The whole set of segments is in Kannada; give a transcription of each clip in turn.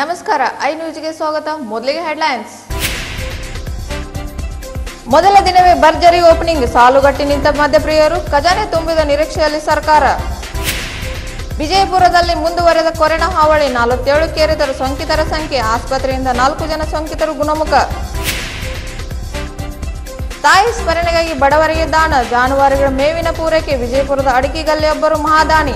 ನಮಸ್ಕಾರ ಐ ನ್ಯೂಸ್ಗೆ ಸ್ವಾಗತ. ಮೊದಲಿಗೆ ಹೆಡ್ಲೈನ್ಸ್. ಮೊದಲ ದಿನವೇ ಭರ್ಜರಿ ಓಪನಿಂಗ್, ಸಾಲುಗಟ್ಟಿ ನಿಂತ ಮದ್ಯಪ್ರಿಯರು, ಖಜಾನೆ ತುಂಬಿದ ನಿರೀಕ್ಷೆಯಲ್ಲಿ ಸರ್ಕಾರ. ವಿಜಯಪುರದಲ್ಲಿ ಮುಂದುವರೆದ ಕೊರೋನಾ ಹಾವಳಿ, 47 ಸೋಂಕಿತರ ಸಂಖ್ಯೆ, ಆಸ್ಪತ್ರೆಯಿಂದ 4 ಜನ ಸೋಂಕಿತರು ಗುಣಮುಖ. ತಾಯಿ ಸ್ಮರಣೆಗಾಗಿ ಬಡವರಿಗೆ ದಾನ, ಜಾನುವಾರುಗಳ ಮೇವಿನ ಪೂರೈಕೆ, ವಿಜಯಪುರದ ಅಡಿಕೆಗಲ್ಲಿಯೊಬ್ಬರು ಮಹಾದಾನಿ.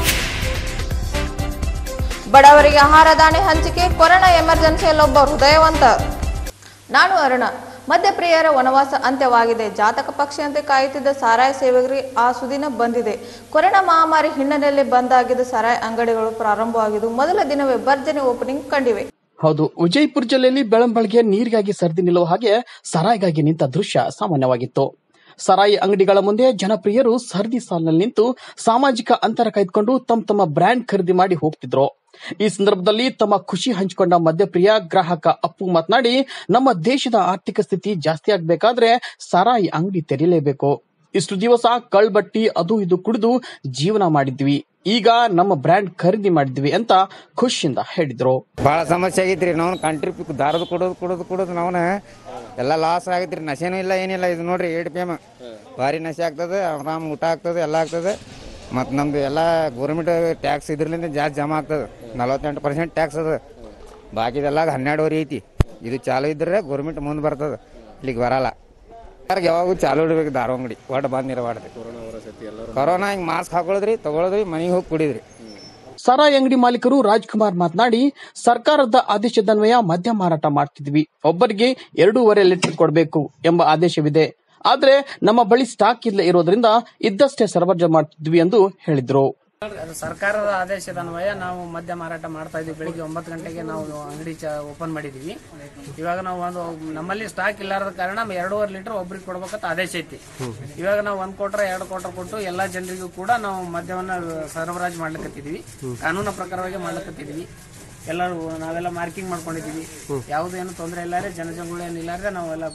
ಬಡವರಿಗೆ ಆಹಾರ ದಾಣಿ ಹಂಚಿಕೆ, ಕೊರೋನಾ ಎಮರ್ಜೆನ್ಸಿಯಲ್ಲೊಬ್ಬ ಹೃದಯವಂತ. ನಾನು ಅರುಣ. ಮದ್ಯಪ್ರಿಯರ ವನವಾಸ ಅಂತ್ಯವಾಗಿದೆ. ಜಾತಕ ಪಕ್ಷಿಯಂತೆ ಕಾಯುತ್ತಿದ್ದ ಸಾರಾಯಿ ಸೇವಕರಿಗೆ ಆ ಸುದಿನ ಬಂದಿದೆ. ಕೊರೋನಾ ಮಹಾಮಾರಿ ಹಿನ್ನೆಲೆಯಲ್ಲಿ ಬಂದ್ ಆಗಿದ್ದ ಸಾರಾಯಿ ಅಂಗಡಿಗಳು ಪ್ರಾರಂಭವಾಗಿದ್ದು ಮೊದಲ ದಿನವೇ ಭರ್ಜರಿ ಓಪನಿಂಗ್ ಕಂಡಿವೆ. ಹೌದು, ವಿಜಯಪುರ ಜಿಲ್ಲೆಯಲ್ಲಿ ಬೆಳಂಬೆಳಗ್ಗೆ ನೀರಿಗಾಗಿ ಸರದಿ ನಿಲ್ಲುವ ಹಾಗೆ ಸಾರಾಯಿಗಾಗಿ ನಿಂತ ದೃಶ್ಯ ಸಾಮಾನ್ಯವಾಗಿತ್ತು. ಸಾರಾಯಿ ಅಂಗಡಿಗಳ ಮುಂದೆ ಜನಪ್ರಿಯರು ಸರದಿ ಸಾಲಿನಲ್ಲಿ ನಿಂತು ಸಾಮಾಜಿಕ ಅಂತರ ಕಾಯ್ದುಕೊಂಡು ತಮ್ಮ ಬ್ರ್ಯಾಂಡ್ ಖರೀದಿ ಮಾಡಿ ಹೋಗ್ತಿದ್ರು. ಈ ಸಂದರ್ಭದಲ್ಲಿ ತಮ್ಮ ಖುಷಿ ಹಂಚಿಕೊಂಡ ಮದ್ಯಪ್ರಿಯ ಗ್ರಾಹಕ ಅಪ್ಪು ಮಾತನಾಡಿ, ನಮ್ಮ ದೇಶದ ಆರ್ಥಿಕ ಸ್ಥಿತಿ ಜಾಸ್ತಿ ಆಗ್ಬೇಕಾದ್ರೆ ಸಾರಾಯಿ ಅಂಗಡಿ ತೆರೀಲೇಬೇಕು. ಇಷ್ಟು ದಿವಸ ಕಳ್ಬಟ್ಟಿ ಅದು ಇದು ಕುಡಿದು ಜೀವನ ಮಾಡಿದ್ವಿ, ಈಗ ನಮ್ಮ ಬ್ರ್ಯಾಂಡ್ ಖರೀದಿ ಮಾಡಿದ್ವಿ ಅಂತ ಖುಷಿಯಿಂದ ಹೇಳಿದ್ರು. ಬಹಳ ಸಮಸ್ಯೆ ಆಗೈತ್ರಿ. ನಾವು ಕಂಟ್ರಿ ದಾರದ ಕುಡೋದು ನಾವ್ನ ಎಲ್ಲ ಲಾಸ್ ಆಗೈತ್ರಿ. ನಶೆನೂ ಇಲ್ಲ ಏನಿಲ್ಲ. ಇದು ನೋಡ್ರಿ 8 PM ಭಾರಿ ನಶೆ ಆಗ್ತದೆ, ಆರಾಮ್ ಊಟ ಆಗ್ತದೆ, ಎಲ್ಲ ಆಗ್ತದೆ. ಮತ್ತು ನಮ್ದು ಎಲ್ಲ ಗೌರ್ಮೆಂಟ್ ಟ್ಯಾಕ್ಸ್ ಇದ್ರಲಿಂದ ಜಾಸ್ತಿ ಜಮಾ ಆಗ್ತದೆ. 48% ಟ್ಯಾಕ್ಸ್ ಅದ, ಬಾಕಿದೆಲ್ಲ 12 ಐತಿ. ಇದು ಚಾಲು ಇದ್ರೆ ಗೌರ್ಮೆಂಟ್ ಮುಂದೆ ಬರ್ತದೆ, ಇಲ್ಲಿಗೆ ಬರಲ್ಲ. ಯಾವಾಗೂ ಚಾಲು ಇಡ್ಬೇಕು ದಾರು ಅಂಗಡಿ, ಒಟ್ಟು ಬಂದ್ ಇರಬಾರ್ದು. ಕೊರೋನಾ ಹಿಂಗೆ ಮಾಸ್ಕ್ ಹಾಕೊಳ್ಳೋದ್ರಿ, ತಗೊಳೋದ್ರಿ, ಮನೆಗೆ ಹೋಗಿ ಕುಡಿದ್ರಿ. ಸಾರಾಯಿ ಅಂಗಡಿ ಮಾಲೀಕರು ರಾಜ್ಕುಮಾರ್ ಮಾತನಾಡಿ, ಸರ್ಕಾರದ ಆದೇಶದನ್ವಯ ಮದ್ಯ ಮಾರಾಟ ಮಾಡ್ತಿದ್ವಿ, ಒಬ್ಬರಿಗೆ 2.5 ಲೀಟರ್ ಕೊಡಬೇಕು ಎಂಬ ಆದೇಶವಿದೆ. ಆದ್ರೆ ನಮ್ಮ ಬಳಿ ಸ್ಟಾಕ್ ಇಲ್ಲ ಇರೋದ್ರಿಂದ ಇದ್ದಷ್ಟೇ ಸರಬರಾಜು ಮಾಡ್ತಿದ್ವಿ ಎಂದು ಹೇಳಿದ್ರು. ಸರ್ಕಾರದ ಆದೇಶದ ಅನ್ವಯ ನಾವು ಮದ್ಯ ಮಾರಾಟ ಮಾಡ್ತಾ ಇದ್ವಿ. ಬೆಳಿಗ್ಗೆ 9 ಗಂಟೆಗೆ ನಾವು ಅಂಗಡಿ ಓಪನ್ ಮಾಡಿದೀವಿ. ಇವಾಗ ನಾವು ನಮ್ಮಲ್ಲಿ ಸ್ಟಾಕ್ ಇಲ್ಲಾರದ ಕಾರಣ 2.5 ಲೀಟರ್ ಒಬ್ರಿಗೆ ಕೊಡ್ಬೇಕಂತ ಆದೇಶ ಐತಿ. ಇವಾಗ ನಾವು 1 ಕ್ವಾರ್ಟರ್ 2 ಕ್ವಾರ್ಟರ್ ಕೊಟ್ಟು ಎಲ್ಲಾ ಜನರಿಗೂ ಕೂಡ ನಾವು ಮದ್ಯವನ್ನ ಸರಬರಾಜು ಮಾಡ್ಲಿಕ್ಕತ್ತಿದ್ವಿ. ಕಾನೂನು ಪ್ರಕಾರವಾಗಿ ಮಾಡ್ಲಿಕ್ಕತ್ತಿದ್ವಿ. ಎಲ್ಲರೂ ನಾವೆಲ್ಲ ಮಾರ್ಕಿಂಗ್ ಮಾಡ್ಕೊಂಡಿದೀವಿ. ಏನು ತೊಂದರೆ ಇಲ್ಲಾರೆ, ಜನಜಂಗುಳಿ ಏನಿಲ್ಲಾರೆ ನಾವೆಲ್ಲ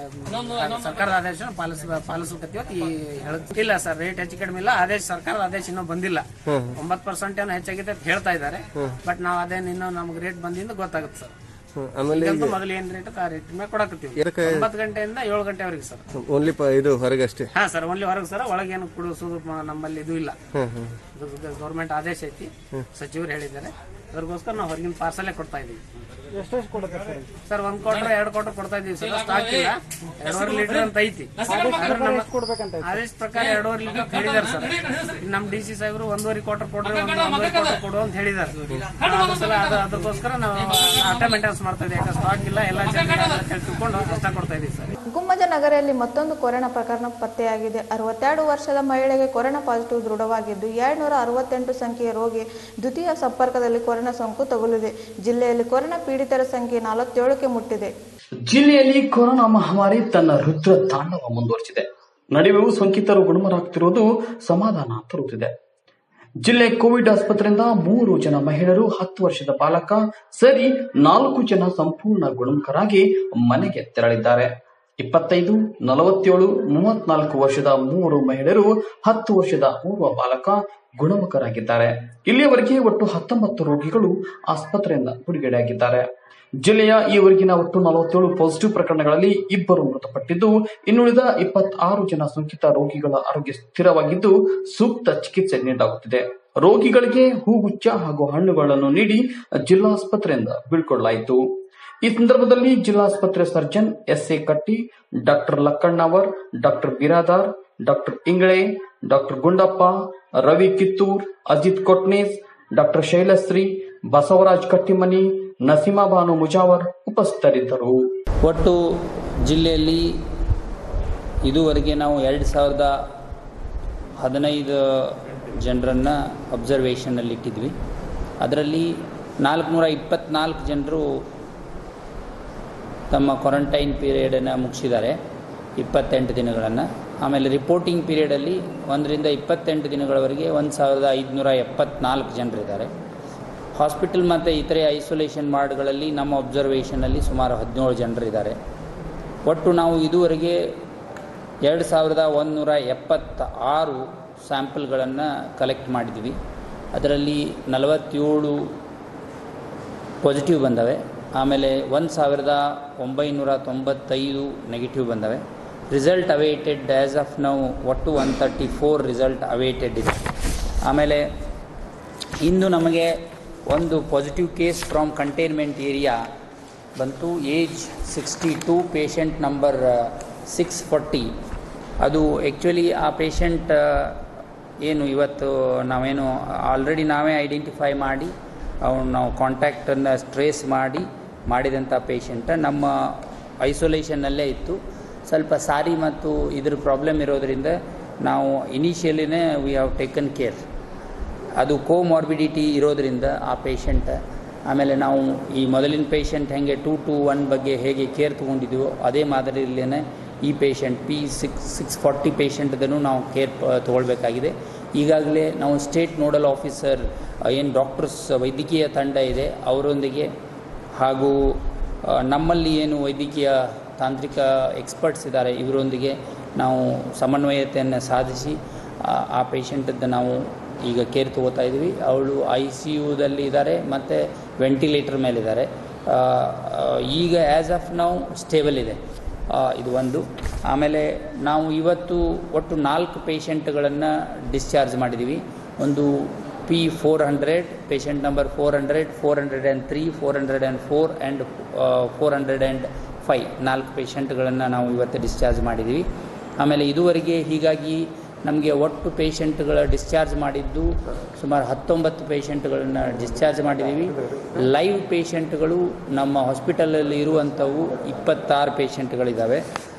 ಸರ್ಕಾರದ ಆದೇಶ ಪಾಲಿಸಕತ್ತೀವಿ. ಇಲ್ಲ ಸರ್, ರೇಟ್ ಹೆಚ್ಚು ಕಡಿಮೆ ಇಲ್ಲ. ಆದೇಶ ಸರ್ಕಾರದ ಆದೇಶ ಇನ್ನೂ ಬಂದಿಲ್ಲ. 9% ಏನೋ ಹೆಚ್ಚಾಗಿದೆ ಅಂತ ಹೇಳ್ತಾ ಇದ್ದಾರೆ. ಬಟ್ ನಾವ್ ಅದೇನು ಇನ್ನೂ ನಮ್ಗೆ ರೇಟ್ ಬಂದಿಂದ ಗೊತ್ತಾಗುತ್ತೆ ಸರ್. ಮೊದಲು ಏನ್ ರೇಟ್ ಆ ರೇಟ್ ಮೇಲೆ ಕೊಡಕತ್ತೀವಿ. 9 ಗಂಟೆಯಿಂದ 7 ಗಂಟೆವರೆಗೆ ಸರ್. ಓನ್ಲಿ ಇದು ಹೊರಗೆ ಅಷ್ಟೇ? ಹಾ ಸರ್, ಓನ್ಲಿ ಹೊರಗೆ ಸರ್. ಒಳಗೇನು ಕುಡಿಸೋದು ನಮ್ಮಲ್ಲಿ ಇದು ಇಲ್ಲ. ಗೌರ್ಮೆಂಟ್ ಆದೇಶ ಐತಿ, ಸಚಿವರು ಹೇಳಿದ್ದಾರೆ. ಅದಕ್ಕೋಸ್ಕರ ನಾವು ಹೊರಗಿನ ಪಾರ್ಸಲ್ ಕೊಡ್ತಾ ಇದೀವಿ. ಸರ್ 1 ಕ್ವಾರ್ಟರ್ 2 ಕ್ವಾರ್ಟರ್ ಕೊಡ್ತಾ ಇದೀವಿ ಸರ್. ಸ್ಟಾಕ್ ಇಲ್ಲ. 2.5 ಲೀಟರ್ ಅಂತ ಐತಿ. ಆದೇಶ ಪ್ರಕಾರ 2.5 ಲೀಟರ್ ಹೇಳಿದಾರೆ ಸರ್. ನಮ್ DC ಸಾಹೇಬರು 1.5 ಕ್ವಾರ್ಟರ್ ಕೊಡ್ರಿ, 1.5 ಕ್ವಾರ್ಟರ್ ಕೊಡು ಅಂತ ಹೇಳಿದಾರೆ. ಅದಕ್ಕೋಸ್ಕರ ನಾವು ಆಟ ಮೇಂಟೆನೆನ್ಸ್ ಮಾಡ್ತಾ ಇದೀವಿ. ಯಾಕಂದ್ರೆ ಸ್ಟಾಕ್ ಇಲ್ಲ, ಎಲ್ಲ ತಿಳ್ಕೊಂಡು ಅಷ್ಟ ಕೊಡ್ತಾ ಇದೀವಿ ಸರ್. ಗುಮ್ಮಜ ನಗರಿಯಲ್ಲಿ ಮತ್ತೊಂದು ಕೊರೋನಾ ಪ್ರಕರಣ ಪತ್ತೆಯಾಗಿದೆ. 62 ವರ್ಷದ ಮಹಿಳೆಗೆ ಕೊರೋನಾ ಪಾಸಿಟಿವ್ ದೃಢವಾಗಿದ್ದು 268 ಸಂಖ್ಯೆಯ ರೋಗಿ ದ್ವಿತೀಯ ಸಂಪರ್ಕದಲ್ಲಿ ಕೊರೋನಾ ಸೋಂಕು ತಗುಲಿದೆ. ಜಿಲ್ಲೆಯಲ್ಲಿ ಕೊರೋನಾ ಪೀಡಿತರ ಸಂಖ್ಯೆ 47ಕ್ಕೆ ಮುಟ್ಟಿದೆ. ಜಿಲ್ಲೆಯಲ್ಲಿ ಕೊರೋನಾ ಮಹಾಮಾರಿ ತನ್ನ ರುದ್ರ ತಾಂಡವ ಮುಂದುವರಿಸಿದೆ. ನಡುವೆಯೂ ಸೋಂಕಿತರು ಗುಣಮುಖರಾಗುತ್ತಿರುವುದು ಸಮಾಧಾನ ತರುತ್ತಿದೆ. ಜಿಲ್ಲೆ ಕೋವಿಡ್ ಆಸ್ಪತ್ರೆಯಿಂದ 3 ಜನ ಮಹಿಳೆಯರು, 10 ವರ್ಷದ ಬಾಲಕ ಸೇರಿ 4 ಜನ ಸಂಪೂರ್ಣ ಗುಣಮುಖರಾಗಿ ಮನೆಗೆ ತೆರಳಿದ್ದಾರೆ. 25, 47, 34 ವರ್ಷದ 3 ಮಹಿಳೆಯರು, 10 ವರ್ಷದ ಓರ್ವ ಬಾಲಕ ಗುಣಮುಖರಾಗಿದ್ದಾರೆ. ಇಲ್ಲಿಯವರೆಗೆ ಒಟ್ಟು 19 ರೋಗಿಗಳು ಆಸ್ಪತ್ರೆಯಿಂದ ಬಿಡುಗಡೆಯಾಗಿದ್ದಾರೆ. ಜಿಲ್ಲೆಯ ಈವರೆಗಿನ ಒಟ್ಟು 47 ಪಾಸಿಟಿವ್ ಪ್ರಕರಣಗಳಲ್ಲಿ 2 ಮೃತಪಟ್ಟಿದ್ದು, ಇನ್ನುಳಿದ 26 ಜನ ಸೋಂಕಿತ ರೋಗಿಗಳ ಆರೋಗ್ಯ ಸ್ಥಿರವಾಗಿದ್ದು ಸೂಕ್ತ ಚಿಕಿತ್ಸೆ ನೀಡಲಾಗುತ್ತಿದೆ. ರೋಗಿಗಳಿಗೆ ಹೂಗುಚ್ಛ ಹಾಗೂ ಹಣ್ಣುಗಳನ್ನು ನೀಡಿ ಜಿಲ್ಲಾಸ್ಪತ್ರೆಯಿಂದ ಬೀಳ್ಕೊಡಲಾಯಿತು. ಈ ಸಂದರ್ಭದಲ್ಲಿ ಜಿಲ್ಲಾಸ್ಪತ್ರೆ surgeon SA Katti, doctor Lakkannavar, doctor Biradar, doctor Ingale, doctor Gundappa, Ravi Kittur, Ajit Kotnes, doctor Shailashree, Basavaraj Kattimani, Naseema Banu Mujawar ಉಪಸ್ಥಿತರಿದ್ದರು. ಒಟ್ಟು ಜಿಲ್ಲೆಯಲ್ಲಿ ಇದುವರೆಗೆ ನಾವು 2015 ಜನರನ್ನು ಅಬ್ಸರ್ವೇಷನ್ನಲ್ಲಿ ಇಟ್ಟಿದ್ವಿ. ಅದರಲ್ಲಿ 424 ಜನರು ತಮ್ಮ ಕ್ವಾರಂಟೈನ್ ಪೀರಿಯಡನ್ನು ಮುಗಿಸಿದ್ದಾರೆ, 28 ದಿನಗಳನ್ನು. ಆಮೇಲೆ ರಿಪೋರ್ಟಿಂಗ್ ಪೀರಿಯಡಲ್ಲಿ 1 ರಿಂದ 28 ದಿನಗಳವರೆಗೆ 1574 ಜನರಿದ್ದಾರೆ. ಹಾಸ್ಪಿಟಲ್ ಮತ್ತು ಇತರೆ ಐಸೋಲೇಷನ್ ವಾರ್ಡ್ಗಳಲ್ಲಿ ನಮ್ಮ ಅಬ್ಸರ್ವೇಷನಲ್ಲಿ ಸುಮಾರು 17 ಜನರಿದ್ದಾರೆ. ಒಟ್ಟು ನಾವು ಇದುವರೆಗೆ 2176 ಸ್ಯಾಂಪಲ್ಗಳನ್ನು ಕಲೆಕ್ಟ್ ಮಾಡಿದ್ವಿ. ಅದರಲ್ಲಿ 47 ಪಾಸಿಟಿವ್ ಬಂದವೆ. ಆಮೇಲೆ 1995 ನೆಗೆಟಿವ್ ಬಂದವೆ. ರಿಸಲ್ಟ್ ಅವೈಟೆಡ್ ಆ್ಯಸ್ ಆಫ್ ನಾವು ಒಟ್ಟು 134 ರಿಸಲ್ಟ್ ಅವೈಟೆಡ್ ಇದೆ. ಆಮೇಲೆ ಇಂದು ನಮಗೆ ಒಂದು positive case from containment area ಬಂತು. Age 62, patient number 640. ಅದು ಆ್ಯಕ್ಚುಲಿ ಆ ಪೇಷಂಟ್ ಏನು ಇವತ್ತು ನಾವೇನು ಆಲ್ರೆಡಿ ನಾವೇ ಐಡೆಂಟಿಫೈ ಮಾಡಿ ನಾವು ಕಾಂಟ್ಯಾಕ್ಟನ್ನು ಟ್ರೇಸ್ ಮಾಡಿದಂಥ ಪೇಷಂಟ್ ನಮ್ಮ ಐಸೋಲೇಷನ್ನಲ್ಲೇ ಇತ್ತು. ಸ್ವಲ್ಪ ಸಾರಿ ಮತ್ತು ಇದ್ರ ಪ್ರಾಬ್ಲಮ್ ಇರೋದರಿಂದ ನಾವು ಇನಿಷಿಯಲಿನೇ ವಿ ಹ್ಯಾವ್ ಟೇಕನ್ ಕೇರ್. ಅದು ಕೋಮಾರ್ಬಿಡಿಟಿ ಇರೋದರಿಂದ ಆ ಪೇಷಂಟ್. ಆಮೇಲೆ ನಾವು ಈ ಮೊದಲಿನ ಪೇಷಂಟ್ ಹೇಗೆ 2 to 1 ಬಗ್ಗೆ ಹೇಗೆ ಕೇರ್ ತೊಗೊಂಡಿದ್ದೀವೋ ಅದೇ ಮಾದರಿಯಲ್ಲೇ ಈ ಪೇಷಂಟ್ P640 ಪೇಷಂಟ್ದನ್ನು ನಾವು ಕೇರ್ ತೊಗೊಳ್ಬೇಕಾಗಿದೆ. ಈಗಾಗಲೇ ನಾವು ಸ್ಟೇಟ್ ನೋಡಲ್ ಆಫೀಸರ್ ಏನು ಡಾಕ್ಟರ್ಸ್ ವೈದ್ಯಕೀಯ ತಂಡ ಇದೆ ಅವರೊಂದಿಗೆ ಹಾಗೂ ನಮ್ಮಲ್ಲಿ ಏನು ವೈದ್ಯಕೀಯ ತಾಂತ್ರಿಕ ಎಕ್ಸ್ಪರ್ಟ್ಸ್ ಇದ್ದಾರೆ ಇವರೊಂದಿಗೆ ನಾವು ಸಮನ್ವಯತೆಯನ್ನು ಸಾಧಿಸಿ ಆ ಪೇಷಂಟದ್ದು ನಾವು ಈಗ ಕೇರ್ ತೊಗೋತಾ ಇದ್ದೀವಿ. ಅವಳು ICUದಲ್ಲಿ ಇದ್ದಾರೆ ಮತ್ತು ವೆಂಟಿಲೇಟರ್ ಮೇಲಿದ್ದಾರೆ. ಈಗ ಆ್ಯಸ್ ಆಫ್ ನಾವು ಸ್ಟೇಬಲ್ ಇದೆ. ಇದು ಒಂದು. ಆಮೇಲೆ ನಾವು ಇವತ್ತು ಒಟ್ಟು 4 ಪೇಷಂಟ್ಗಳನ್ನು ಡಿಸ್ಚಾರ್ಜ್ ಮಾಡಿದ್ದೀವಿ. ಒಂದು P400 ಪೇಷಂಟ್ ನಂಬರ್ 400, 403, 404 ಆ್ಯಂಡ್ 405 4 ಪೇಷಂಟ್ಗಳನ್ನು ನಾವು ಇವತ್ತು ಡಿಸ್ಚಾರ್ಜ್ ಮಾಡಿದ್ದೀವಿ. ಆಮೇಲೆ ಇದುವರೆಗೆ ಹೀಗಾಗಿ ನಮಗೆ ಒಟ್ಟು ಪೇಷಂಟ್ಗಳ ಡಿಸ್ಚಾರ್ಜ್ ಮಾಡಿದ್ದು ಸುಮಾರು 19 ಪೇಷಂಟ್ಗಳನ್ನು ಡಿಸ್ಚಾರ್ಜ್ ಮಾಡಿದ್ದೀವಿ. ಲೈವ್ ಪೇಷಂಟ್ಗಳು ನಮ್ಮ ಹಾಸ್ಪಿಟಲಲ್ಲಿ ಇರುವಂಥವು 26 ಪೇಷಂಟ್ಗಳಿದ್ದಾವೆ.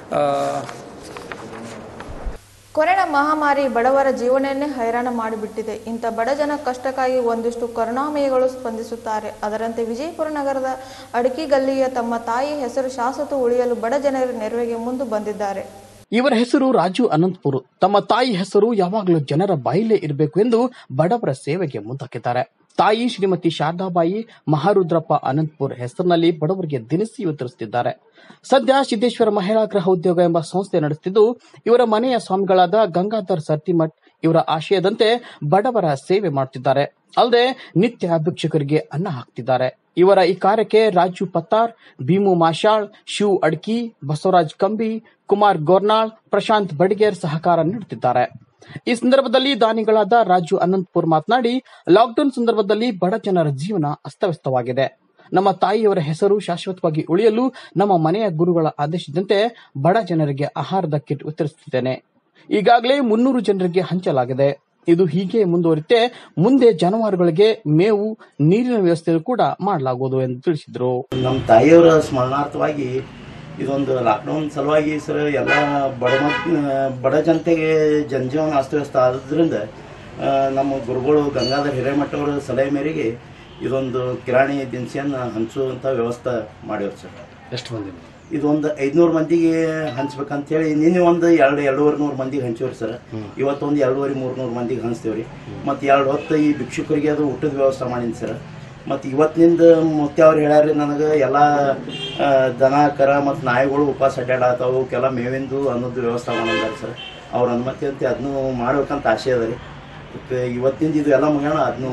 ಕೊರೋನಾ ಮಹಾಮಾರಿ ಬಡವರ ಜೀವನವನ್ನೇ ಹೈರಾಣ ಮಾಡಿಬಿಟ್ಟಿದೆ. ಇಂಥ ಬಡ ಜನ ಕಷ್ಟಕ್ಕಾಗಿ ಒಂದಿಷ್ಟು ಕರುಣಾಮಯಿಗಳು ಸ್ಪಂದಿಸುತ್ತಾರೆ. ಅದರಂತೆ ವಿಜಯಪುರ ನಗರದ ಅಡಕಿಗಲ್ಲಿಯ ತಮ್ಮ ತಾಯಿ ಹೆಸರು ಶಾಶ್ವತ ಉಳಿಯಲು ಬಡ ಜನರ ನೆರವಿಗೆ ಮುಂದೆ ಬಂದಿದ್ದಾರೆ. ಇವರ ಹೆಸರು ರಾಜು ಅನಂತಪುರ್. ತಮ್ಮ ತಾಯಿ ಹೆಸರು ಯಾವಾಗಲೂ ಜನರ ಬಾಯಿಲೇ ಇರಬೇಕು ಎಂದು ಬಡವರ ಸೇವೆಗೆ ಮುಂದಾಕಿದ್ದಾರೆ. ತಾಯಿ ಶ್ರೀಮತಿ ಶಾರದಾಬಾಯಿ ಮಹಾರುದ್ರಪ್ಪ ಅನಂತಪುರ್ ಹೆಸರಿನಲ್ಲಿ ಬಡವರಿಗೆ ದಿನಸಿ ವಿತರಿಸುತ್ತಿದ್ದಾರೆ. ಸದ್ಯ ಸಿದ್ದೇಶ್ವರ ಮಹಿಳಾ ಗೃಹ ಉದ್ಯೋಗ ಎಂಬ ಸಂಸ್ಥೆ ನಡೆಸುತ್ತಿದ್ದು ಇವರ ಮನೆಯ ಸ್ವಾಮಿಗಳಾದ ಗಂಗಾಧರ್ ಸರ್ತಿಮಠ್ ಇವರ ಆಶಯದಂತೆ ಬಡವರ ಸೇವೆ ಮಾಡುತ್ತಿದ್ದಾರೆ. ಅಲ್ಲದೆ ನಿತ್ಯ ಭಿಕ್ಷುಕರಿಗೆ ಅನ್ನ ಹಾಕ್ತಿದ್ದಾರೆ. ಇವರ ಈ ಕಾರ್ಯಕ್ಕೆ ರಾಜು ಪತ್ತಾರ್, ಭೀಮು ಮಾಶಾಳ್, ಶಿವ್ ಅಡ್ಕಿ, ಬಸವರಾಜ್ ಕಂಬಿ, ಕುಮಾರ್ ಗೋರ್ನಾಳ್, ಪ್ರಶಾಂತ್ ಬಡಿಗೇರ್ ಸಹಕಾರ ನೀಡುತ್ತಿದ್ದಾರೆ. ಈ ಸಂದರ್ಭದಲ್ಲಿ ದಾನಿಗಳಾದ ರಾಜು ಅನಂತಪುರ್ ಮಾತನಾಡಿ, ಲಾಕ್ಡೌನ್ ಸಂದರ್ಭದಲ್ಲಿ ಬಡ ಜನರ ಜೀವನ ಅಸ್ತವ್ಯಸ್ತವಾಗಿದೆ. ನಮ್ಮ ತಾಯಿಯವರ ಹೆಸರು ಶಾಶ್ವತವಾಗಿ ಉಳಿಯಲು ನಮ್ಮ ಮನೆಯ ಗುರುಗಳ ಆದೇಶದಂತೆ ಬಡ ಜನರಿಗೆ ಆಹಾರದ ಕಿಟ್ ವಿತರಿಸುತ್ತಿದ್ದೇನೆ. ಈಗಾಗಲೇ 300 ಜನರಿಗೆ ಹಂಚಲಾಗಿದೆ. ಇದು ಹೀಗೆ ಮುಂದುವರಿತೆ ಮುಂದೆ ಜಾನುವಾರುಗಳಿಗೆ ಮೇವು, ನೀರಿನ ವ್ಯವಸ್ಥೆ ಕೂಡ ಮಾಡಲಾಗುವುದು ಎಂದು ತಿಳಿಸಿದರು. ನಮ್ಮ ತಾಯಿಯವರ ಸ್ಮರಣಾರ್ಥವಾಗಿ ಇದೊಂದು ಲಾಕ್ಡೌನ್ ಸಲುವಾಗಿ ಸರ್ ಎಲ್ಲ ಬಡ ಜನತೆಗೆ ಜನಜೀವನ ಅಸ್ತವ್ಯಸ್ತ ಆದ್ರಿಂದ ನಮ್ಮ ಗುರುಗಳು ಗಂಗಾಧರ್ ಹಿರೇಮಠ ಅವರ ಸಲಹೆ ಮೇರೆಗೆ ಇದೊಂದು ಕಿರಾಣಿ ದಿನಸಿಯನ್ನು ಹಂಚುವಂಥ ವ್ಯವಸ್ಥೆ ಮಾಡಿವ್ರು ಸರ್. ಎಷ್ಟು ಮಂದಿ? ಇದೊಂದು 500 ಮಂದಿಗೆ ಹಂಚ್ಬೇಕಂತೇಳಿ ನಿನ್ನೆ ಒಂದು 200-250 ಮಂದಿಗೆ ಹಂಚಿವ್ರಿ ಸರ್. ಇವತ್ತೊಂದು 200-300 ಮಂದಿಗೆ ಹಂಚ್ತೇವ್ರಿ. ಮತ್ತು 2 ಹೊತ್ತು ಈ ಭಿಕ್ಷುಕರಿಗೆ ಅದು ಊಟದ ವ್ಯವಸ್ಥೆ ಮಾಡೀನಿ ಸರ್. ಮತ್ತು ಇವತ್ತಿನಿಂದ ಮುತ್ಯ ಅವ್ರು ಹೇಳ್ಯಾರಿ ನನಗೆ ಎಲ್ಲ ದನ ಕರ ಮತ್ತು ನಾಯಿಗಳು ಉಪವಾಸ ಅಡ್ಡಾಡತ್ತಾವು, ಅವಕ್ಕೆಲ್ಲ ಮೇವಿಂದು ಅನ್ನೋದು ವ್ಯವಸ್ಥೆ ಮಾಡಿದ್ದಾರೆ ಸರ್. ಅವ್ರ ಅನುಮತಿ ಅಂತ ಅದನ್ನು ಮಾಡ್ಬೇಕಂತ ಆಸೆ ಅದ ರೀ. ಇವತ್ತಿಂದ ಇದು ಎಲ್ಲ ಮುಗಿಯೋಣ ಅದನ್ನು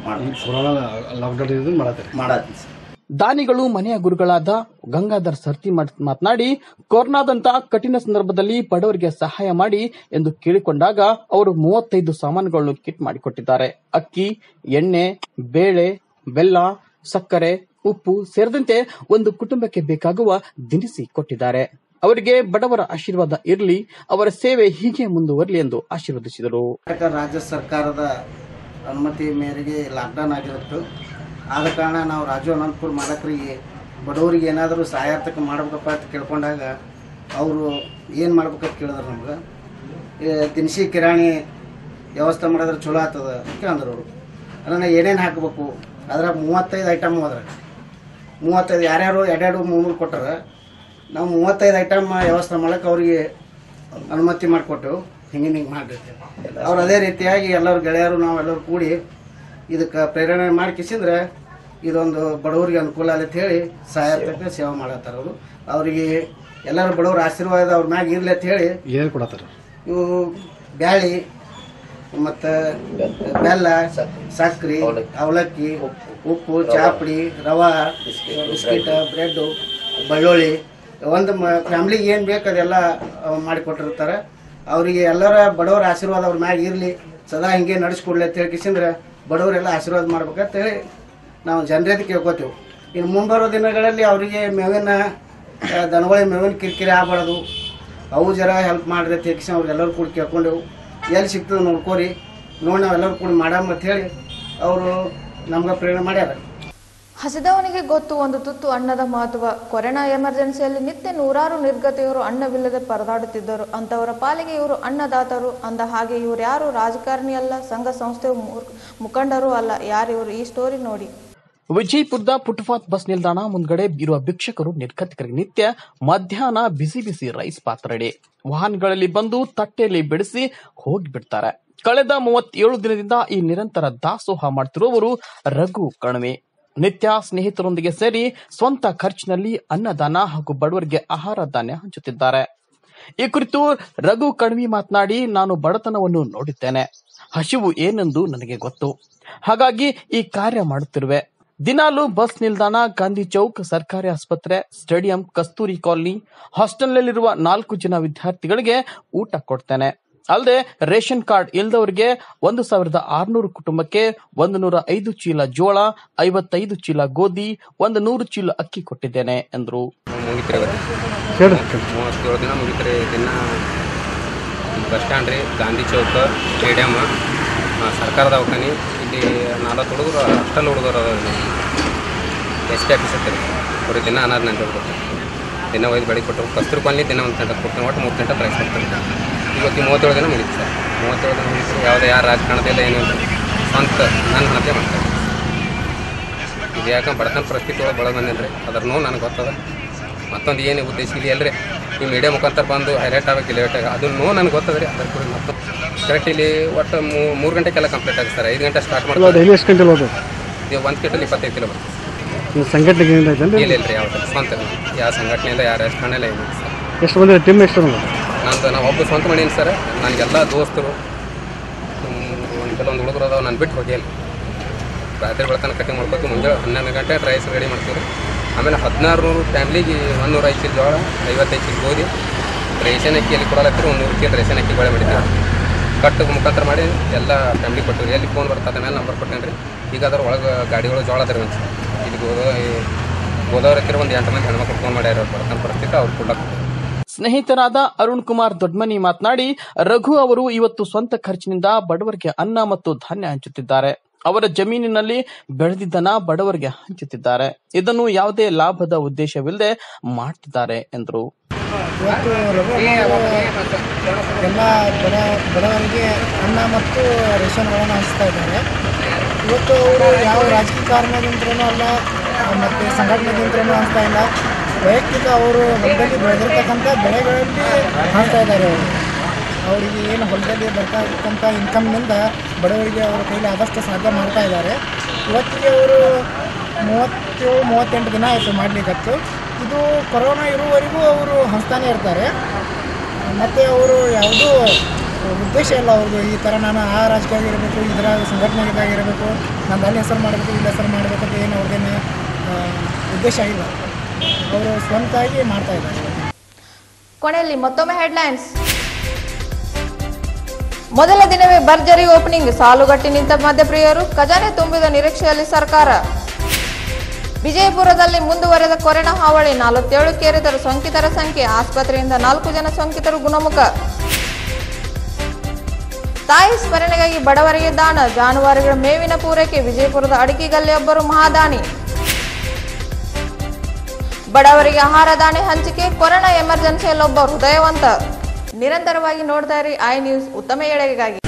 ಮಾಡತ್ತೀನಿ ಸರ್. ದಾನಿಗಳು ಮನೆಯ ಗುರುಗಳಾದ ಗಂಗಾಧರ್ ಸರ್ತಿಮಠ್ ಮಾತನಾಡಿ, ಕೊರೋನಾದಂತ ಕಠಿಣ ಸಂದರ್ಭದಲ್ಲಿ ಬಡವರಿಗೆ ಸಹಾಯ ಮಾಡಿ ಎಂದು ಕೇಳಿಕೊಂಡಾಗ ಅವರು 35 ಸಾಮಾನುಗಳನ್ನು ಕಿಟ್ ಮಾಡಿಕೊಟ್ಟಿದ್ದಾರೆ. ಅಕ್ಕಿ, ಎಣ್ಣೆ, ಬೇಳೆ, ಬೆಲ್ಲ, ಸಕ್ಕರೆ, ಉಪ್ಪು ಸೇರಿದಂತೆ ಒಂದು ಕುಟುಂಬಕ್ಕೆ ಬೇಕಾಗುವ ದಿನಸಿ ಕೊಟ್ಟಿದ್ದಾರೆ. ಅವರಿಗೆ ಬಡವರ ಆಶೀರ್ವಾದ ಇರಲಿ, ಅವರ ಸೇವೆ ಹೀಗೆ ಮುಂದುವರಲಿ ಎಂದು ಆಶೀರ್ವದಿಸಿದರು. ರಾಜ್ಯ ಸರ್ಕಾರದ ಅನುಮತಿ ಮೇರೆಗೆ ಲಾಕ್ಡೌನ್ ಆಗಿರುತ್ತೆ. ಆದ ಕಾರಣ ನಾವು ರಾಜು ಅನಂತಪುರ್ ಮಾಲಕರಿಗೆ ಬಡವರಿಗೆ ಏನಾದರೂ ಸಹಾಯಾರ್ಥಕ ಮಾಡ್ಬೇಕಪ್ಪ ಅಂತ ಕೇಳ್ಕೊಂಡಾಗ ಅವರು ಏನು ಮಾಡ್ಬೇಕಂತ ಕೇಳಿದ್ರು. ನಮ್ಗೆ ದಿನಸಿ ಕಿರಾಣಿ ವ್ಯವಸ್ಥೆ ಮಾಡಿದ್ರೆ ಚಲೋ ಆಗ್ತದ ಅಂತ ಕೇಳಿದ್ರು ಅವರು. ಅದನ್ನು ಏನೇನು ಹಾಕಬೇಕು ಅದ್ರ 35 ಐಟಮ್ ಹೋದ್ರೆ 35 ಯಾರ್ಯಾರು 2-3 ಕೊಟ್ಟರೆ ನಾವು 35 ಐಟಮ್ ವ್ಯವಸ್ಥೆ ಮಾಡೋಕ್ಕೆ ಅವ್ರಿಗೆ ಅನುಮತಿ ಮಾಡಿಕೊಟ್ಟೆವು. ಹಿಂಗೆ ಮಾಡಿರ್ತೇವೆ. ಅವ್ರು ಅದೇ ರೀತಿಯಾಗಿ ಎಲ್ಲರೂ ಗೆಳೆಯರು ನಾವೆಲ್ಲರೂ ಕೂಡಿ ಇದಕ್ಕೆ ಪ್ರೇರಣೆ ಮಾಡಿಸಿದ್ರೆ ಇದೊಂದು ಬಡವರಿಗೆ ಅನುಕೂಲ ಅಂತ ಹೇಳಿ ಸಹಾಯಕ ಸೇವೆ ಮಾಡತ್ತಾರ. ಅವರು ಅವರಿಗೆ ಎಲ್ಲರೂ ಬಡವರ ಆಶೀರ್ವಾದ ಅವ್ರ ಮ್ಯಾಗ ಇರ್ಲಿ ಅಂತ ಹೇಳಿ ಏನು ಕೊಡತ್ತಾರ. ಇವು ಬ್ಯಾಳಿ ಮತ್ತು ಬೆಲ್ಲ, ಸಕ್ರೆ, ಅವಲಕ್ಕಿ, ಉಪ್ಪು, ಚಾಪುಡಿ, ರವಾ, ಬಿಸ್ಕಿಟ್, ಬ್ರೆಡ್ಡು, ಬೆಳ್ಳುಳ್ಳಿ, ಒಂದು ಫ್ಯಾಮ್ಲಿಗೆ ಏನು ಬೇಕು ಅದೆಲ್ಲ ಮಾಡಿಕೊಟ್ಟಿರ್ತಾರೆ. ಅವರಿಗೆ ಎಲ್ಲರ ಬಡವರ ಆಶೀರ್ವಾದ ಅವ್ರ ಮ್ಯಾಗ ಇರಲಿ, ಸದಾ ಹಿಂಗೆ ನಡೆಸ್ಕೊಡ್ಲಿ ಅಂತ ಹೇಳ್ಕಿಸಿಂದ್ರೆ ಬಡವರೆಲ್ಲ ಆಶೀರ್ವಾದ ಮಾಡ್ಬೇಕಂತೇಳಿ ನಾವು ಜನರಿಗೆ ಕೇಳ್ಕೊತೀವಿ. ಇನ್ನು ಮುಂಬರೋ ದಿನಗಳಲ್ಲಿ ಅವರಿಗೆ ದನಗಳಿಗೆ ಮೇವಿನ ಕಿರಿಕಿರಿ ಆಗಬಾರ್ದು, ಅವು ಜರ ಹೆಲ್ಪ್ ಮಾಡಿರಿ ಅಂತ ಹೇಳ್ಕಿಸಿ ಅವ್ರೆಲ್ಲರೂ ಕೂಡ ಕೇಳ್ಕೊಂಡೆವು. ಎಲ್ಲಿ ಸಿಗ್ತದೆ ನೋಡ್ಕೋರಿ, ನೋಡಿ ನಾವೆಲ್ಲರೂ ಕೂಡ ಮಾಡಮ್ಮ ಅಂತ ಹೇಳಿ ಅವರು ನಮ್ಗೆ ಪ್ರೇರಣೆ ಮಾಡ್ಯಾರ. ಹಸಿದವನಿಗೆ ಗೊತ್ತು ಒಂದು ತುತ್ತು ಅನ್ನದ ಮಹತ್ವ. ಕೊರೋನಾ ಎಮರ್ಜೆನ್ಸಿಯಲ್ಲಿ ನಿತ್ಯ ನೂರಾರು ನಿರ್ಗತಿಯವರು ಅನ್ನವಿಲ್ಲದೆ ಪರದಾಡುತ್ತಿದ್ದರು. ಅಂತವರ ಪಾಲಿಗೆ ಇವರು ಅನ್ನದಾತರು. ಅಂದ ಹಾಗೆ ಇವರು ಯಾರು ರಾಜಕಾರಣಿ ಅಲ್ಲ, ಸಂಘ ಸಂಸ್ಥೆ ಮುಖಂಡರು ಅಲ್ಲ. ಯಾರಿವರು? ಈ ಸ್ಟೋರಿ ನೋಡಿ. ವಿಜಯಪುರದ ಫುಟ್ಪಾತ್ ಬಸ್ ನಿಲ್ದಾಣ ಮುಂದ್ಗಡೆ ಇರುವ ಭಿಕ್ಷಕರು ನಿರ್ಗತಿಕರಿಗೆ ನಿತ್ಯ ಮಧ್ಯಾಹ್ನ ಬಿಸಿ ಬಿಸಿ ರೈಸ್ ಪಾತ್ರೆ ವಾಹನಗಳಲ್ಲಿ ಬಂದು ತಟ್ಟೆಯಲ್ಲಿ ಬಿಡಿಸಿ ಹೋಗಿಬಿಡ್ತಾರೆ. ಕಳೆದ 37 ದಿನದಿಂದ ಈ ನಿರಂತರ ದಾಸೋಹ ಮಾಡುತ್ತಿರುವವರು ರಘು ಕಣವಿ. ನಿತ್ಯ ಸ್ನೇಹಿತರೊಂದಿಗೆ ಸೇರಿ ಸ್ವಂತ ಖರ್ಚಿನಲ್ಲಿ ಅನ್ನದಾನ ಹಾಗೂ ಬಡವರಿಗೆ ಆಹಾರ ಧಾನ್ಯ ಹಂಚುತ್ತಿದ್ದಾರೆ. ಈ ಕುರಿತು ರಘು ಕಣವಿ ಮಾತನಾಡಿ, ನಾನು ಬಡತನವನ್ನು ನೋಡಿದ್ದೇನೆ, ಹಸಿವು ಏನೆಂದು ನನಗೆ ಗೊತ್ತು, ಹಾಗಾಗಿ ಈ ಕಾರ್ಯ ಮಾಡುತ್ತಿರುವೆ. ದಿನಾಲು ಬಸ್ ನಿಲ್ದಾಣ, ಗಾಂಧಿ ಚೌಕ್, ಸರ್ಕಾರಿ ಆಸ್ಪತ್ರೆ, ಸ್ಟೇಡಿಯಂ, ಕಸ್ತೂರಿ ಕಾಲನಿ, ಹಾಸ್ಟೆಲ್ನಲ್ಲಿರುವ 4 ಜನ ವಿದ್ಯಾರ್ಥಿಗಳಿಗೆ ಊಟ ಕೊಡ್ತೇನೆ. ಅಲ್ಲದೆ ರೇಷನ್ ಕಾರ್ಡ್ ಇಲ್ಲದವರಿಗೆ 1600 ಕುಟುಂಬಕ್ಕೆ 105 ಚೀಲ ಜೋಳ, 55 ಚೀಲ ಗೋಧಿ, 100 ಚೀಲ ಅಕ್ಕಿ ಕೊಟ್ಟಿದ್ದೇನೆ ಎಂದರು. 37 ದಿನ ಮುಗಿತ್ರಿ. ದಿನ ಬಸ್ ಸ್ಟ್ಯಾಂಡ್ ರೀ, ಗಾಂಧಿ ಚೌಕ್, ಸ್ಟೇಡಿಯಮ್, ಸರ್ಕಾರ ದವಾಖಾನೆ, ಇಲ್ಲಿ 4 ಹುಡುಗರು ಹಾಸ್ಟೆಲ್ ಹುಡುಗರು ಎಸ್ ಟಿ ಆಫೀಸ್ ಇರ್ತಾರೆ. ಅವ್ರಿಗೆ ದಿನ ಅನಾದ ನಂಗೆ ಕೊಡ್ತಾರೆ. ದಿನ ಒಯ್ದು ಬೆಳಿಗ್ಗೆ ಕೊಟ್ಟು ಕಸ್ತೂರಿ ಕಾಲನಿ ದಿನ 1 ಗಂಟೆ ಕೊಡ್ತೀನಿ. ಒಟ್ಟು 3 ಗಂಟೆ ಪ್ರೈಸ್ ಕೊಡ್ತಾರೆ. ಇವತ್ತು 37 ದಿನ ಮುಗಿತು ಸರ್. 37 ದಿನ ಮುಗಿತು. ಯಾವುದೇ ಯಾರು ರಾಜಕಾರಣದಲ್ಲ ಏನಿಲ್ಲ, ಸ್ವಂತ ನನ್ನ ಹಣತೆ ಮಾಡ್ತಾರೆ. ಇದು ಯಾಕಂದ್ರೆ ಬಡತನ ಪರಿಸ್ಥಿತಿ ಒಳಗೆ ಬೆಳೆದು ಬಂದೇನೆ ರೀ. ಅದ್ರ ನೋವು ನನಗೆ ಗೊತ್ತದ. ಮತ್ತೊಂದು ಏನು ಉದ್ದೇಶ ಇಲ್ಲಿ ಎಲ್ಲರಿ ಈ ಮೀಡಿಯಾ ಮುಖಾಂತರ ಬಂದು ಹೈಲೈಟ್ ಆಗಬೇಕು, ಲೇಟ್ ಆಗ ಅದನ್ನು ನೋವು ನನಗೆ ಗೊತ್ತದ ರೀ. ಅದ್ರ ಕೂಡ ಮತ್ತು ಕರೆಕ್ಟ್ ಇಲ್ಲಿ ಒಟ್ಟು 3 ಗಂಟೆಗೆಲ್ಲ ಕಂಪ್ಲೀಟ್ ಆಗುತ್ತೆ ಸರ್. 5 ಗಂಟೆ ಸ್ಟಾರ್ಟ್ ಮಾಡ್ತಾರೆ. ಎಷ್ಟು ಗಂಟೆ ಹೋಗೋದು? ಇದು 1 ಕಿಂಟಲ್ 25 ಕಿಲೋ ಬರ್ತದೆ. ಸಂಘಟನೆಗೆ ಇಲ್ಲ ರೀ, ಯಾವ ಸ್ವಂತ ಯಾವ ಸಂಘಟನೆ ಇಲ್ಲ, ಯಾವ ರಾಜಕಾರಣ ಇಲ್ಲ, ಏನಿಲ್ಲ ಸರ್. ಎಷ್ಟು ಬಂದರೆ ಟೀಮ್ ಎಷ್ಟು? ನಾವು ಒಬ್ಬರು ಸ್ವಂತ ಮಾಡೀನಿ ಸರ್. ನನಗೆಲ್ಲ ದೋಸ್ತರು ಕೆಲವೊಂದು ಹುಡುಗರು ಅದಾವೆ, ನಾನು ಬಿಟ್ಟು ಹೋಗಿ ರಾತ್ರಿ ಬೆಳತನ ಕಟಿಂಗ್ ಮಾಡ್ಕೊತೀವಿ. ಮುಂಜಾನೆ 12 ಗಂಟೆ ರೈಸ್ ರೆಡಿ ಮಾಡ್ತೀವಿ. ಆಮೇಲೆ 1600 ಫ್ಯಾಮ್ಲಿಗೆ 105 ಚೀಲ ಜೋಳ, 55 ಚೀಲ ಗೋಧಿ, ರೇಷನ್ ಅಕ್ಕಿ ಎಲ್ಲಿ ಕೊಡಲತ್ತೀರಿ 100 ಚೀಲ ರೇಷನ್ ಅಕ್ಕಿ ಬೆಳೆ ಮಾಡಿದ್ದೀವಿ. ಕಟ್ಟು ಮುಖಾಂತರ ಮಾಡಿ ಎಲ್ಲ ಫ್ಯಾಮ್ಲಿಗೆ ಕೊಟ್ಟಿವಿ. ಎಲ್ಲಿ ಫೋನ್ ಬರ್ತದೆ ಮೇಲೆ ನಂಬರ್ ಕೊಟ್ಟೇನೆ ರೀ. ಈಗ ಅದ್ರ ಒಳಗೆ ಗಾಡಿಗಳು ಜೋಳ ಅದ್ರ ಸರ್. ಇದು ಗೋದಾವರಿ ಒಂದು 8 ಮಂದಿ ಹೆಣ್ಮಕ್ಳು ಫೋನ್ ಮಾಡ್ಯಾರ. ಬಡತನ ಪರಿಸ್ಥಿತಿ ಅವ್ರು ಕೂಡ ಸ್ನೇಹಿತರಾದ ಅರುಣ್ ಕುಮಾರ್ ದೊಡ್ಮನಿ ಮಾತನಾಡಿ, ರಘು ಅವರು ಇವತ್ತು ಸ್ವಂತ ಖರ್ಚಿನಿಂದ ಬಡವರಿಗೆ ಅನ್ನ ಮತ್ತು ಧಾನ್ಯ ಹಂಚುತ್ತಿದ್ದಾರೆ. ಅವರ ಜಮೀನಿನಲ್ಲಿ ಬೆಳೆದಿದ್ದನ್ನ ಬಡವರಿಗೆ ಹಂಚುತ್ತಿದ್ದಾರೆ. ಇದನ್ನು ಯಾವುದೇ ಲಾಭದ ಉದ್ದೇಶವಿಲ್ಲದೆ ಮಾಡ್ತಿದ್ದಾರೆ ಎಂದರು. ಎಲ್ಲ ಬಡವರಿಗೆ ಅನ್ನ ಮತ್ತು ರೇಷನ್ಗಳನ್ನು ಹಂಚ್ತಾ ಇದ್ದಾರೆ. ಇವತ್ತು ಅವರು ಯಾವ ರಾಜಕೀಯ ಕಾರಣದಿಂದಲೂ ಅಲ್ಲ ಮತ್ತು ಸಂಘಟನೆದಿಂದಲೂ ಹಂಚ್ತಾ ಇಲ್ಲ. ವೈಯಕ್ತಿಕ ಅವರು ಹೊಲದಲ್ಲಿ ಬೆಳೆದಿರ್ತಕ್ಕಂಥ ಬೆಳೆಗಳಲ್ಲಿ ಹಂಚ್ತಾ ಇದ್ದಾರೆ. ಅವರಿಗೆ ಏನು ಹೊಲದಲ್ಲಿ ಬರ್ತಕ್ಕಂಥ ಇನ್ಕಮ್ನಿಂದ ಬಡವರಿಗೆ ಅವರ ಕೈಲಿ ಆದಷ್ಟು ಸಾಧ್ಯ ಮಾಡ್ತಾ ಇದ್ದಾರೆ. ಇವತ್ತಿಗೆ ಅವರು 37-38 ದಿನ ಆಯಿತು ಮಾಡಲಿಕ್ಕತ್ತು. ಇದು ಕೊರೋನಾ ಇರುವವರೆಗೂ ಅವರು ಹಂಚ್ತಾನೆ ಇರ್ತಾರೆ. ಮತ್ತು ಅವರು ಯಾವುದೂ ಉದ್ದೇಶ ಇಲ್ಲ ಅವ್ರದ್ದು. ಈ ಥರ ನಾನು ಆ ರಾಜಕೀಯ ಇರಬೇಕು, ಇದರ ಸಂಘಟನೆಗಾಗಿರಬೇಕು, ನಾನು ಅಲ್ಲಿ ಹೆಸರು ಮಾಡಬೇಕು, ಇಲ್ಲಿ ಹೆಸರು ಮಾಡಬೇಕಂತ ಏನು ಅವ್ರದ್ದೇನೆ ಉದ್ದೇಶ ಇಲ್ಲ. ಅವರು ಸ್ವಂತವಾಗಿ ಮಾಡ್ತಾ ಇದ್ದಾರೆ. ಕೊನೆಯಲ್ಲಿ ಮತ್ತೊಮ್ಮೆ ಹೆಡ್ಲೈನ್ಸ್. ಮೊದಲ ದಿನವೇ ಭರ್ಜರಿ ಓಪನಿಂಗ್, ಸಾಲುಗಟ್ಟಿ ನಿಂತ ಮದ್ಯಪ್ರಿಯರು, ಖಜಾನೆ ತುಂಬಿದ ನಿರೀಕ್ಷೆಯಲ್ಲಿ ಸರ್ಕಾರ. ವಿಜಯಪುರದಲ್ಲಿ ಮುಂದುವರೆದ ಕೊರೋನಾ ಹಾವಳಿ, 47 ಸೋಂಕಿತರ ಸಂಖ್ಯೆ, ಆಸ್ಪತ್ರೆಯಿಂದ 4 ಜನ ಸೋಂಕಿತರು ಗುಣಮುಖ. ತಾಯಿ ಸ್ಮರಣೆಗಾಗಿ ಬಡವರಿಗೆ ದಾನ, ಜಾನುವಾರುಗಳ ಮೇವಿನ ಪೂರೈಕೆ, ವಿಜಯಪುರದ ಅಡಿಕೆಗಲ್ಲಿಯೊಬ್ಬರು ಮಹಾದಾನಿ. ಬಡವರಿಗೆ ಆಹಾರ ಧಾನ್ಯ ಹಂಚಿಕೆ, ಕೊರೋನಾ ಎಮರ್ಜೆನ್ಸಿಯಲ್ಲೊಬ್ಬ ಹೃದಯವಂತ. ನಿರಂತರವಾಗಿ ನೋಡ್ತಾ ಇರಿ ಐ ನ್ಯೂಸ್, ಉತ್ತಮ ಏಳಿಗೆಗಾಗಿ.